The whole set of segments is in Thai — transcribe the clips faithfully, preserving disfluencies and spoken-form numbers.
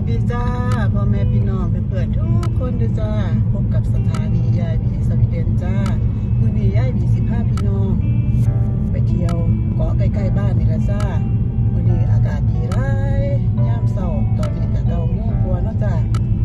ดีจ้าพ่อแม่พี่น้องเพื่อนๆทุกคนด้วยจ้าพบกับสถานียายบีสวีเดนจ้ามื้อนี้ยายบีสิพาพี่น้องไปเที่ยวเกาะใกล้ๆบ้านนี่ละจ้ามื้อนี้อากาศดีหลายยามเช้าตอนนี้ก็เก้าโมงกว่าเนาะจ้า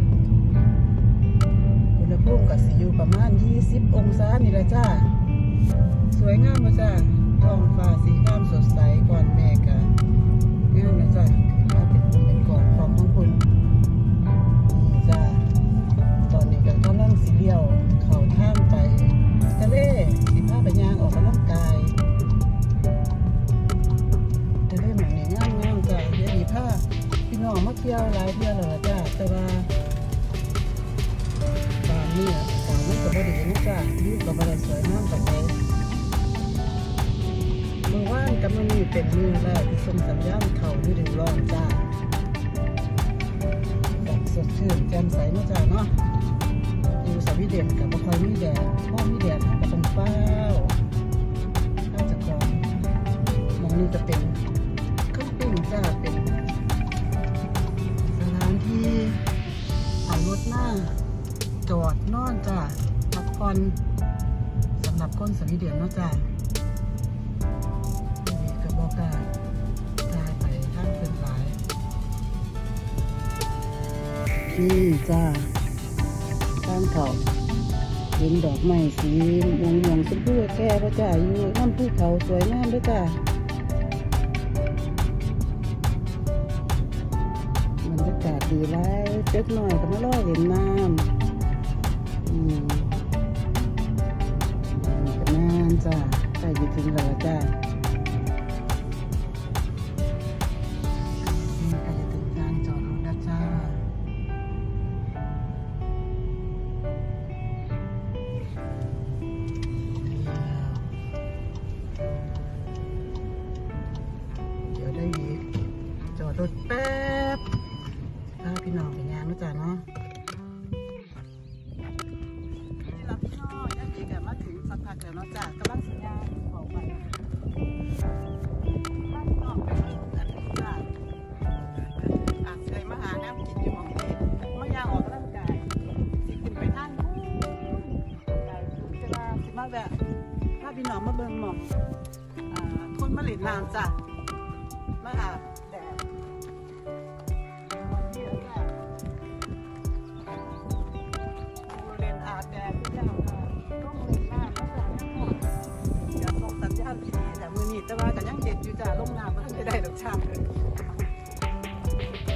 อุณหภูมิก็สิอยู่ประมาณยี่สิบองศานี่ละจ้าสวยงามบ่จ้าท้องฟ้าสีงามสดใสก่อนแม่ก็งามนะจ้าถ้าเป็นกลุ่มเป็นกองของทั้งคนนี่จ้าตอนนี้ก็กำลังสิเลี้ยวเข้าทางไปทะเลสิพาไปย่างออกกำลังกายทะเลหมองนี่งามงามจ้าเดี๋ยวดีพาพี่น้องมาเที่ยวหลายเที่ยวแล้วจ้าแต่ว่าตอนนี้อากาศมันก็บ่ดีนะจ้าวิวก็บ่ได้สวยงามปานใดมือว่านกับมือนี้เป็นมือแรกที่ส่งสัญญาณเขาฤดูร้อนจ้าแบบสดชื่นแจ่มใสนะจ้าเนาะอยู่สวีเดนกับบ่ค่อยมีแดดพอมีแดดก็ต้องเฝ้าถ้าจะก่อนมองนี่จะเป็นเครื่องปิ้งจ้าเป็นสถานที่เอารถหน้าจอดนอนจ้าพักผ่อนสำหรับคนสวีเดนเนาะจ้าบอกได้ได้ไปทางเส้นสายนี่จ้าทางเขาเห็นดอกไม้สีม่วงม่วงชมพูแก่ก็จ้าอยู่น้ำภูเขาสวยงามด้วยจ้าบรรยากาศดีไรเล็กหน่อยก็มาล่อเห็นน้ำอืมก็นานจ้าใกล้จะถึงแล้วจ้ารถแป๊บพาพี่น้องไปงานนะจ๊ะเนาะนี่รับพี่น้องยังดีกันมาถึงสักพักแล้วเนาะจ๊ะกำลังสัญญาณออกไปบ้านพี่น้องไปเที่ยวกันจ้ะอาจเคยมาหาแนวกินอยู่บางทีมาย่างออกกำลังกายสิขึ้นไปทางนู้นไกลสุดจะมาสิมาแบบพาพี่น้องมาเบิ่งหม่องอ่าคนมาเล่นน้ำจ้ะมาอาบแดดแต่ว่ากันยังเด็ดอยู่จ้าลงน้ำมันจะได้ดอกชาเลย